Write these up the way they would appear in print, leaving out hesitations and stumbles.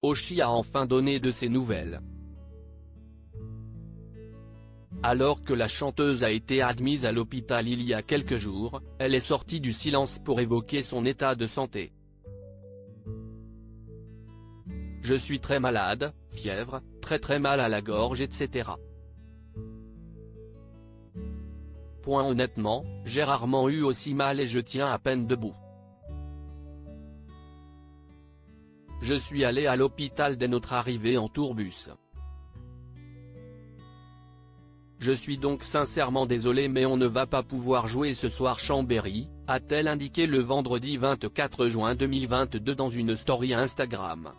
Oshi a enfin donné de ses nouvelles. Alors que la chanteuse a été admise à l'hôpital il y a quelques jours, elle est sortie du silence pour évoquer son état de santé. Je suis très malade, fièvre, très mal à la gorge etc. Honnêtement, j'ai rarement eu aussi mal et je tiens à peine debout. Je suis allé à l'hôpital dès notre arrivée en tourbus. Je suis donc sincèrement désolé mais on ne va pas pouvoir jouer ce soir Chambéry, a-t-elle indiqué le vendredi 24 juin 2022 dans une story Instagram.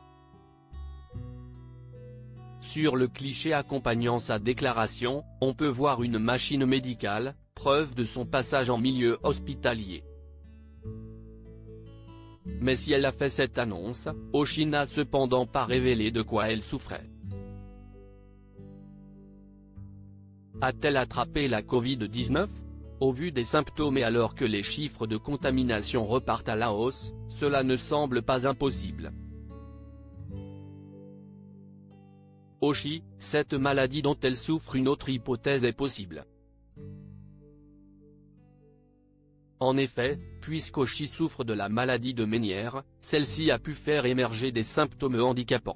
Sur le cliché accompagnant sa déclaration, on peut voir une machine médicale, preuve de son passage en milieu hospitalier. Mais si elle a fait cette annonce, Oshi n'a cependant pas révélé de quoi elle souffrait. A-t-elle attrapé la Covid-19 ? Au vu des symptômes et alors que les chiffres de contamination repartent à la hausse, cela ne semble pas impossible. Oshi, cette maladie dont elle souffre, une autre hypothèse est possible. En effet, puisqu'Oshi souffre de la maladie de Meniere, celle-ci a pu faire émerger des symptômes handicapants.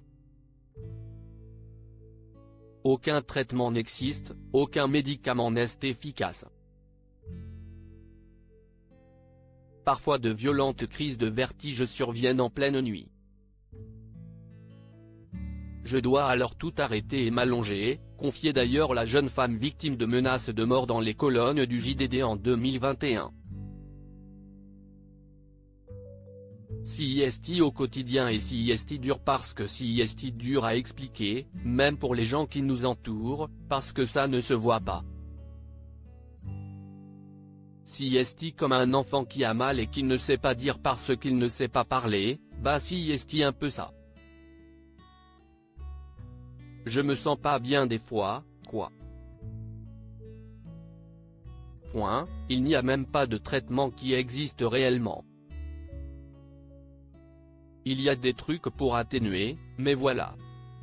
Aucun traitement n'existe, aucun médicament n'est efficace. Parfois de violentes crises de vertige surviennent en pleine nuit. Je dois alors tout arrêter et m'allonger, confiait d'ailleurs la jeune femme victime de menaces de mort dans les colonnes du JDD en 2021. CIST au quotidien et CIST dur parce que CIST dur à expliquer, même pour les gens qui nous entourent, parce que ça ne se voit pas. CIST comme un enfant qui a mal et qui ne sait pas dire parce qu'il ne sait pas parler, bah CIST un peu ça. Je me sens pas bien des fois, quoi. Il n'y a même pas de traitement qui existe réellement. Il y a des trucs pour atténuer, mais voilà.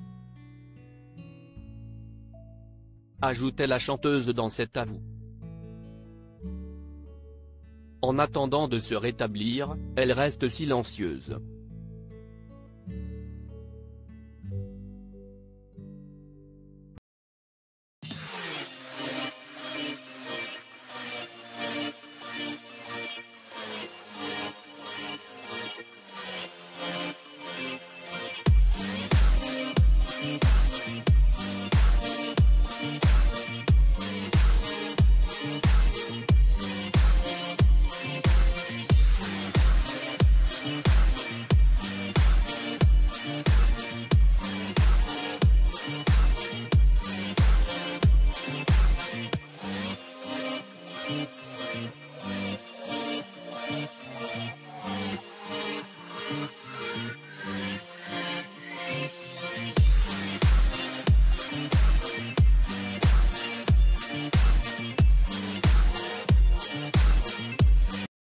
Ajoutait la chanteuse dans cet avou. En attendant de se rétablir, elle reste silencieuse.